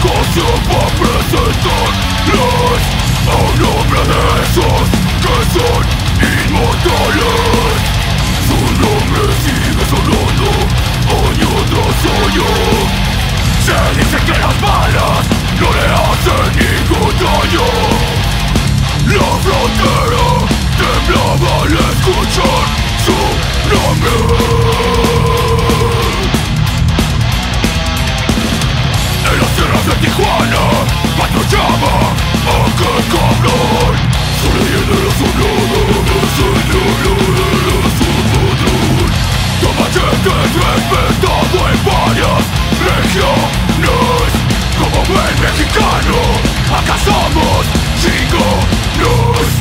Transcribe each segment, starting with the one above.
ocasión para presentarles a un nombre de esos que son inmortales. Su nombre sigue sonando año tras año. Se dice que las balas no le hacen ningún daño. La frontera temblaba al escuchar su nombre. En las tierras de Tijuana patrullaba aquel cabrón. Su leyenda era sonada, pues el diablo era su patrón. Tu machete es respetado en varias regiones. Como buen mexicano, acá somos chingones.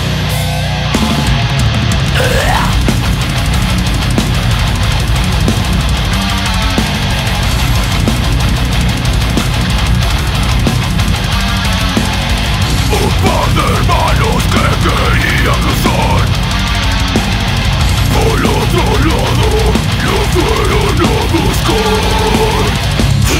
Un par de hermanos que querían cruzar al otro lado lo fueron a buscar.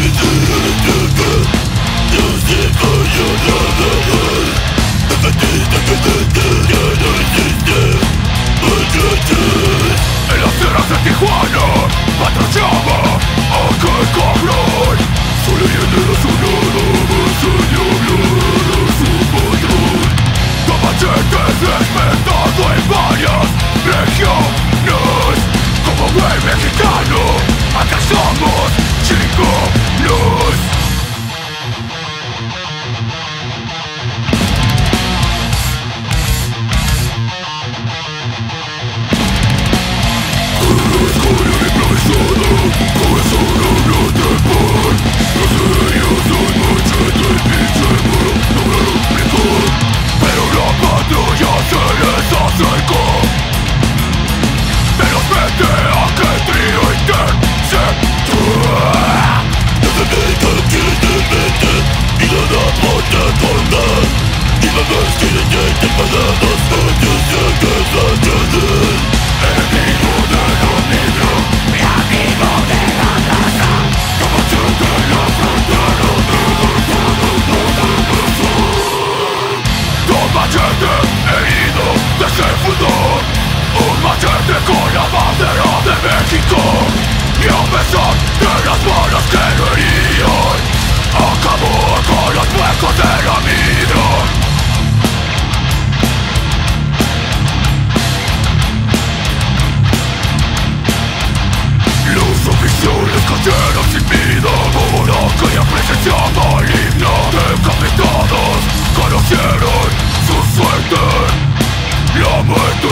En las tierras de Tijuana patrullaba aquel cabrón. Su leyenda era sonada, pues el diablo era su patrón. Tu machete es respetado en varias regiones. Como buen mexicano, acá somos chingones. Pero la patrulla se les acercó. Menos vete a que trío interceptar. No se meta quien te mete y nada puede cortar. Y la vez que le llegue paradas antes de que salgan. Enemigo de lo negro, mi amigo de la raza. Como siente la frontera de tu machete herido desde el fundor. Un machete con la bandera de México. Y a pesar de las balas que lo herían, acabó con los huecos de la migra. Los oficiales cayeron sin vida por aquella presencia maligna. Decapitados conocieron su suerte, la muerte.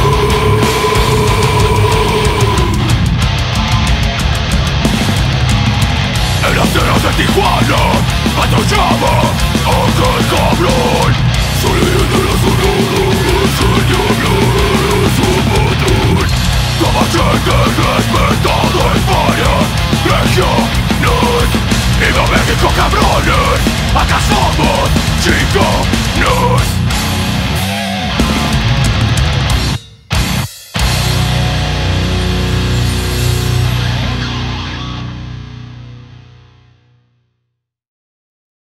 En las tierras de Tijuana patrullaba aquel cabrón. Su leyenda era sonada, pues el diablo era su patrón. Tu machete es respetado